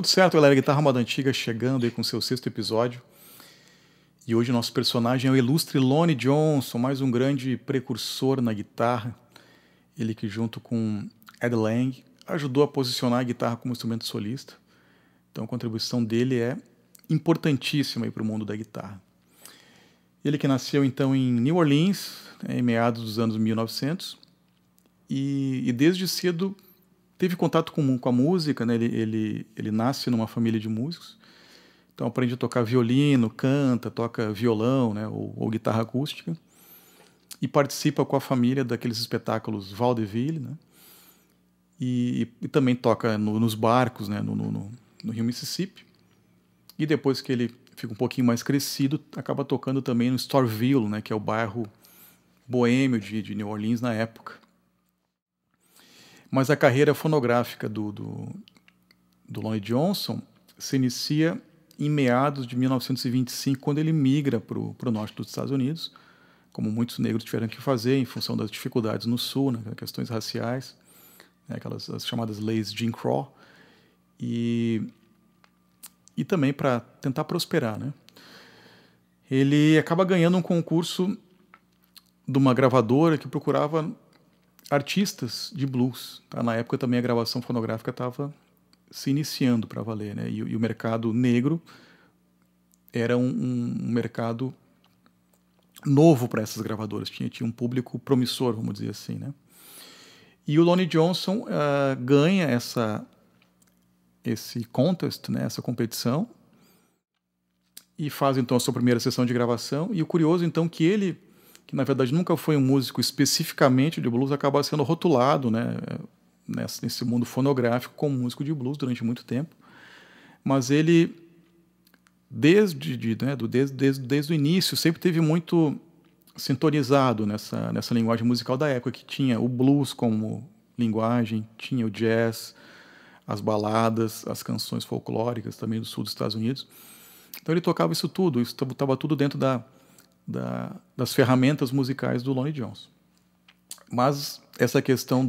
certo, galera? Guitarra Moda Antiga chegando aí com seu sexto episódio. E hoje nosso personagem é o ilustre Lonnie Johnson, mais um grande precursor na guitarra. Ele que junto com Ed Lang ajudou a posicionar a guitarra como instrumento solista. Então a contribuição dele é importantíssima para o mundo da guitarra. Ele que nasceu então em New Orleans, em meados dos anos 1900, e desde cedo teve contato com a música, né? Ele nasce numa família de músicos, então aprende a tocar violino, canta, toca violão, né? ou guitarra acústica, e participa com a família daqueles espetáculos vaudeville, né? e também toca nos barcos, né? no Rio Mississippi, e depois que ele fica um pouquinho mais crescido, acaba tocando também no Storeville, né? que é o bairro boêmio de New Orleans na época. Mas a carreira fonográfica do Lonnie Johnson se inicia em meados de 1925, quando ele migra para o norte dos Estados Unidos, como muitos negros tiveram que fazer em função das dificuldades no sul, né, questões raciais, né, as chamadas leis Jim Crow, e também para tentar prosperar, né. Ele acaba ganhando um concurso de uma gravadora que procurava artistas de blues. Tá? Na época também a gravação fonográfica estava se iniciando para valer, né? E o mercado negro era um mercado novo para essas gravadoras, tinha um público promissor, vamos dizer assim, né? E o Lonnie Johnson ganha esse contest, né? Essa competição, e faz então a sua primeira sessão de gravação. E o curioso então que ele, que na verdade nunca foi um músico especificamente de blues, acaba sendo rotulado, né, nesse mundo fonográfico como músico de blues durante muito tempo. Mas ele, desde o início, sempre teve muito sintonizado nessa linguagem musical da época, que tinha o blues como linguagem, tinha o jazz, as baladas, as canções folclóricas também do sul dos Estados Unidos. Então ele tocava isso tudo, isso estava tudo dentro das ferramentas musicais do Lonnie Johnson. Mas essa questão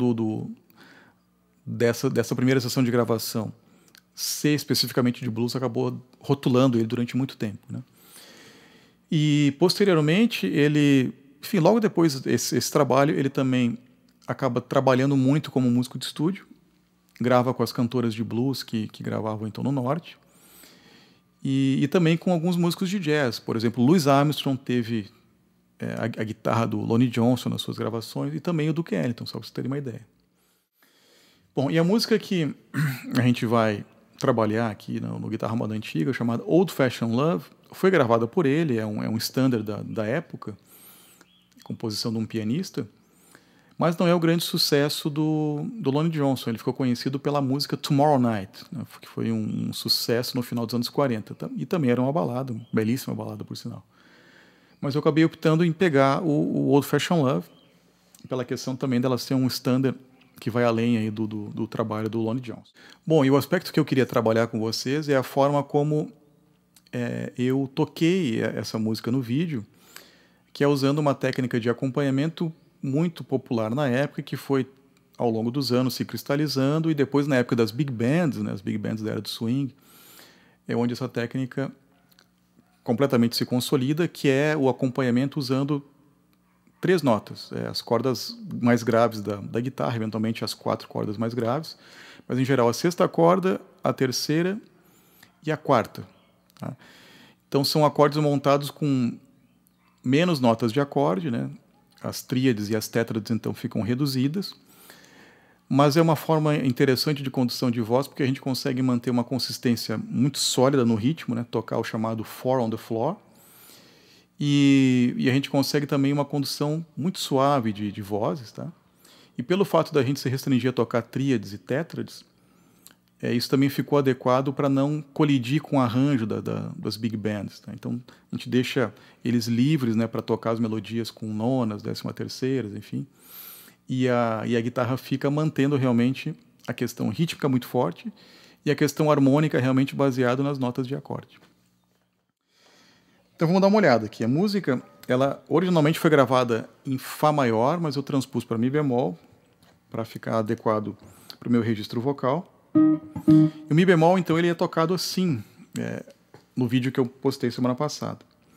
dessa primeira sessão de gravação ser especificamente de blues acabou rotulando ele durante muito tempo, né? E posteriormente ele, enfim, logo depois desse trabalho, ele também acaba trabalhando muito como músico de estúdio, grava com as cantoras de blues que gravavam então no norte, e também com alguns músicos de jazz. Por exemplo, Louis Armstrong teve a guitarra do Lonnie Johnson nas suas gravações, e também o Duke Ellington, só para vocês terem uma ideia. Bom, e a música que a gente vai trabalhar aqui no Guitarra Moda Antiga, chamada Old Fashioned Love, foi gravada por ele, é um standard da época, composição de um pianista, mas não é o grande sucesso do Lonnie Johnson. Ele ficou conhecido pela música Tomorrow Night, né, que foi um sucesso no final dos anos 40, e também era uma balada, uma belíssima balada, por sinal. Mas eu acabei optando em pegar o Old Fashioned Love, pela questão também dela ser um standard que vai além aí do trabalho do Lonnie Johnson. Bom, e o aspecto que eu queria trabalhar com vocês é a forma como eu toquei essa música no vídeo, que é usando uma técnica de acompanhamento muito popular na época, que foi, ao longo dos anos, se cristalizando, e depois, na época das big bands, né, as big bands da era do swing, é onde essa técnica completamente se consolida, que é o acompanhamento usando 3 notas, as cordas mais graves da guitarra, eventualmente as 4 cordas mais graves, mas em geral a 6ª corda, a 3ª e a 4ª. Tá? Então são acordes montados com menos notas de acorde, né? As tríades e as tétrades então ficam reduzidas, mas é uma forma interessante de condução de voz, porque a gente consegue manter uma consistência muito sólida no ritmo, né? Tocar o chamado 4 on the floor, e a gente consegue também uma condução muito suave de vozes, tá? E pelo fato da gente se restringir a tocar tríades e tétrades, isso também ficou adequado para não colidir com o arranjo das big bands, tá? Então a gente deixa eles livres, né, para tocar as melodias com nonas, 13ª, enfim, e a guitarra fica mantendo realmente a questão rítmica muito forte e a questão harmônica realmente baseada nas notas de acorde. Então vamos dar uma olhada aqui. A música, ela originalmente foi gravada em Fá maior, mas eu transpus para Mi bemol, para ficar adequado para o meu registro vocal. E o Mi bemol, então, ele é tocado assim, no vídeo que eu postei semana passada.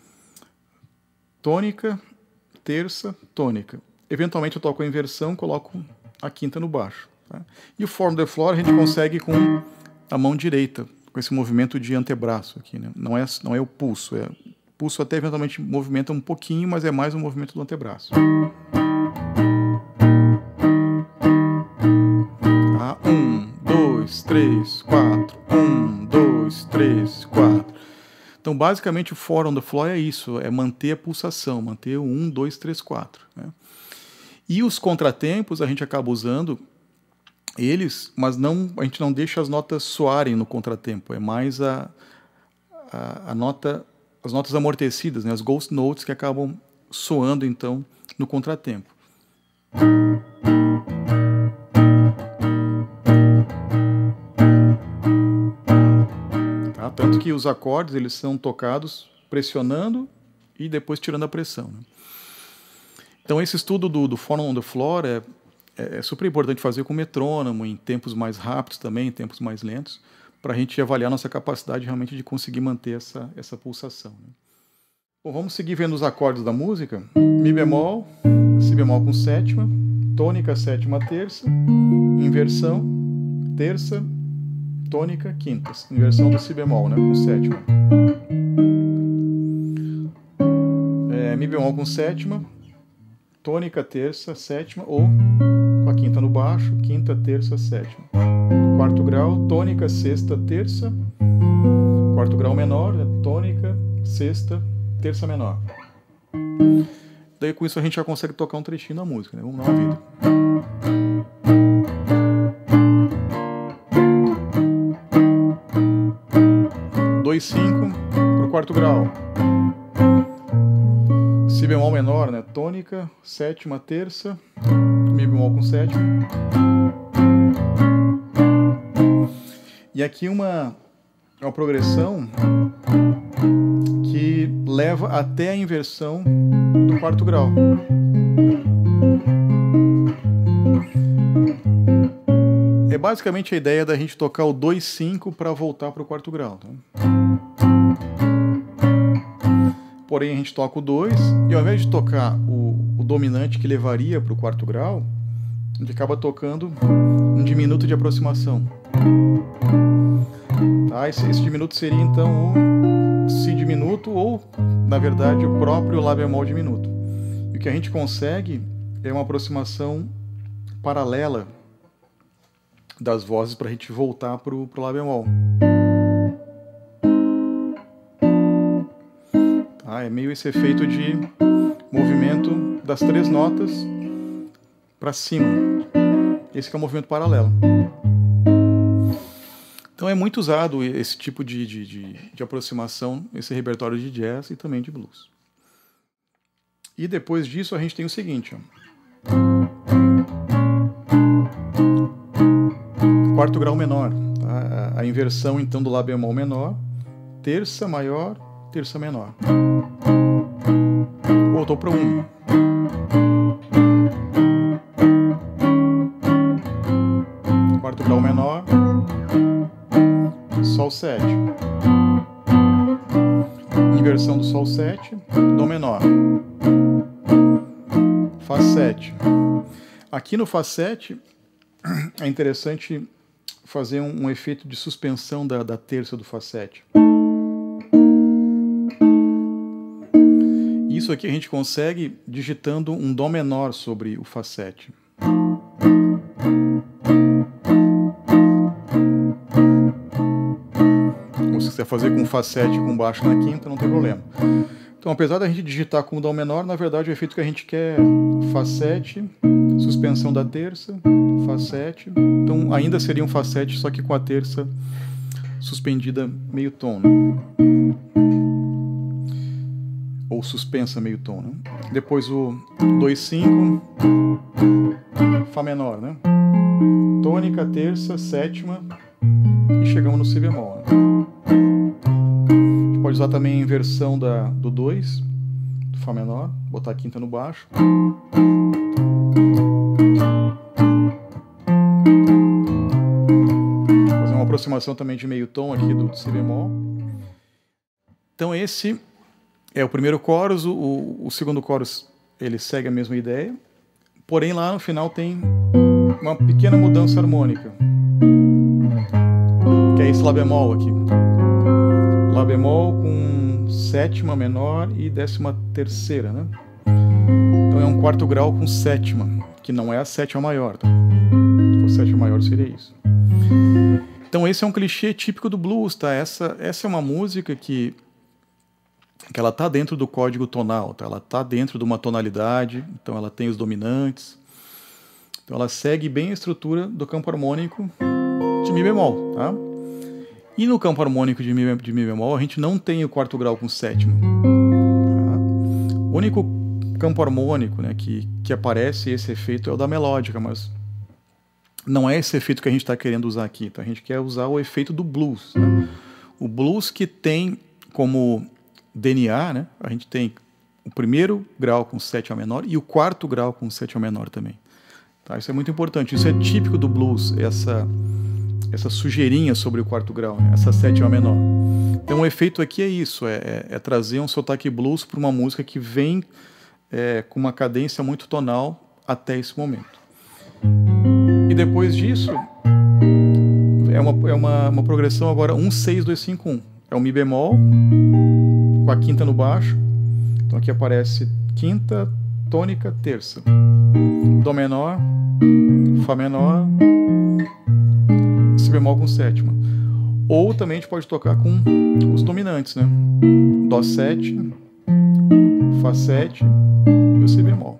Tônica, terça, tônica. Eventualmente eu toco a inversão, coloco a quinta no baixo. Tá? E o Four on the Floor a gente consegue com a mão direita, com esse movimento de antebraço aqui, né? Não é o pulso. O pulso até eventualmente movimenta um pouquinho, mas é mais um movimento do antebraço. Tá? 1, 2, 3, 4. 1, 2, 3, 4. Então, basicamente, o Four on the Floor é isso, é manter a pulsação, manter o 1, 2, 3, 4. Né? E os contratempos a gente acaba usando eles, mas a gente não deixa as notas soarem no contratempo, é mais as notas amortecidas, né? As ghost notes que acabam soando, então, no contratempo. Tanto que os acordes eles são tocados pressionando e depois tirando a pressão. Né? Então esse estudo do Four on the Floor é super importante fazer com metrônomo, em tempos mais rápidos também, em tempos mais lentos, para a gente avaliar nossa capacidade realmente de conseguir manter essa pulsação. Né? Bom, vamos seguir vendo os acordes da música. Mi bemol, Si bemol com sétima, tônica, sétima, terça, inversão, terça, tônica, quinta, inversão do Si bemol, né, com sétima. Mi bemol com sétima, tônica, terça, sétima, ou com a quinta no baixo, quinta, terça, sétima. Quarto grau, tônica, sexta, terça, quarto grau menor, né, tônica, sexta, terça menor. Daí com isso a gente já consegue tocar um trechinho da música, né? Vamos dar uma vida. 2,5 para o quarto grau. Si bemol menor, né? Tônica, sétima, terça, Mi bemol com sétima. E aqui uma progressão que leva até a inversão do quarto grau. É basicamente a ideia da gente tocar o 2,5 para voltar para o quarto grau. Tá? Porém, a gente toca o 2 e ao invés de tocar o dominante que levaria para o quarto grau, a gente acaba tocando um diminuto de aproximação. Tá? Esse diminuto seria então o Si diminuto ou, na verdade, o próprio Lá bemol diminuto. E o que a gente consegue é uma aproximação paralela das vozes para a gente voltar para o Lá bemol. Tá? É meio esse efeito de movimento das três notas para cima. Esse que é o movimento paralelo. Então é muito usado esse tipo de aproximação, esse repertório de jazz e também de blues. E depois disso a gente tem o seguinte, ó. Quarto grau menor, tá? A inversão então do Lá bemol menor, terça maior, terça menor. Voltou para o 1. Quarto grau menor, Sol 7. Inversão do Sol 7, Dó menor. Fá 7. Aqui no Fá 7 é interessante fazer um efeito de suspensão da terça do Fá 7. Isso aqui a gente consegue digitando um Dó menor sobre o Fá 7. Ou se quiser fazer com Fá 7 com baixo na quinta, não tem problema. Então, apesar da gente digitar com Dó menor, na verdade o efeito que a gente quer é Fá 7, suspensão da terça, Fá 7. Então ainda seria um Fá 7, só que com a terça suspendida meio tom, né? Ou suspensa meio tom, né? Depois o 2,5, Fá menor, né? Tônica, terça, sétima e chegamos no Si bemol. Né? A gente pode usar também a inversão do 2, do Fá menor, botar a quinta no baixo. aproximação também de meio tom aqui do si bemol. Então esse é o primeiro chorus, o segundo chorus ele segue a mesma ideia, porém lá no final tem uma pequena mudança harmônica, que é esse Lá bemol aqui. Lá bemol com sétima menor e 13ª, né? Então é um quarto grau com sétima, que não é a sétima maior, tá? Se fosse sétima maior seria isso. Então esse é um clichê típico do blues, tá? Essa é uma música que ela tá dentro do código tonal, tá? Ela tá dentro de uma tonalidade, então ela tem os dominantes. Então ela segue bem a estrutura do campo harmônico de Mi bemol, tá? E no campo harmônico de Mi bemol a gente não tem o quarto grau com sétima. Tá? O único campo harmônico, né, que aparece esse efeito é o da melódica, mas não é esse efeito que a gente está querendo usar aqui. Tá? A gente quer usar o efeito do blues. Né? O blues que tem como DNA, né, a gente tem o primeiro grau com sétima menor e o quarto grau com sétima menor também. Tá? Isso é muito importante. Isso é típico do blues, essa sujeirinha sobre o quarto grau, né? Essa sétima menor. Então o efeito aqui é isso, é trazer um sotaque blues para uma música que vem com uma cadência muito tonal até esse momento. E depois disso, é uma progressão agora 1, 6, 2, 5, 1. É um Mi bemol, com a quinta no baixo. Então aqui aparece quinta, tônica, terça. Dó menor, Fá menor, Si bemol com sétima. Ou também a gente pode tocar com os dominantes, né? Dó 7, Fá 7 e o Si bemol.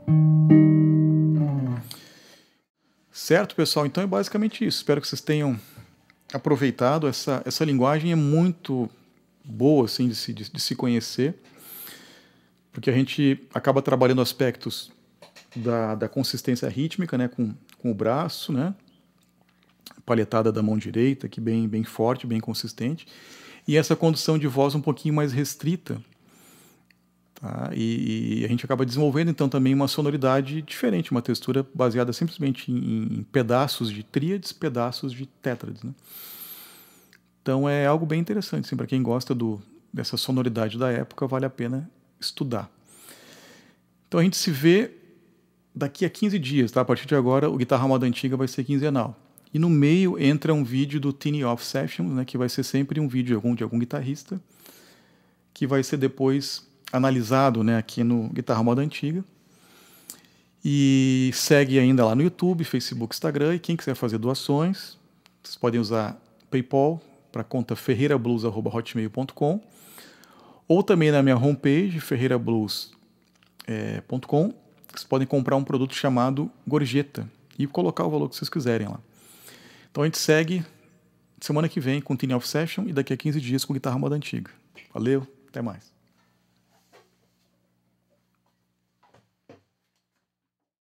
Certo, pessoal? Então é basicamente isso. Espero que vocês tenham aproveitado. Essa linguagem é muito boa assim, de se conhecer, porque a gente acaba trabalhando aspectos da consistência rítmica, né? Com o braço, né? Palhetada da mão direita, aqui bem forte, bem consistente, e essa condução de voz um pouquinho mais restrita. Tá? E a gente acaba desenvolvendo então também uma sonoridade diferente, uma textura baseada simplesmente em pedaços de tríades, pedaços de tétrades. Né? Então é algo bem interessante, assim, para quem gosta dessa sonoridade da época, vale a pena estudar. Então a gente se vê daqui a 15 dias, tá? A partir de agora o Guitarra Moda Antiga vai ser quinzenal. E no meio entra um vídeo do Tiny Off Sessions, né, que vai ser sempre um vídeo de algum guitarrista, que vai ser depois analisado, né, aqui no Guitarra Moda Antiga. E segue ainda lá no YouTube, Facebook, Instagram, e quem quiser fazer doações, vocês podem usar PayPal para a conta ferreirablues@hotmail.com, ou também na minha homepage, ferreirablues.com, vocês podem comprar um produto chamado Gorjeta e colocar o valor que vocês quiserem lá. Então a gente segue semana que vem com o Tiny Off Session e daqui a 15 dias com Guitarra Moda Antiga. Valeu, até mais.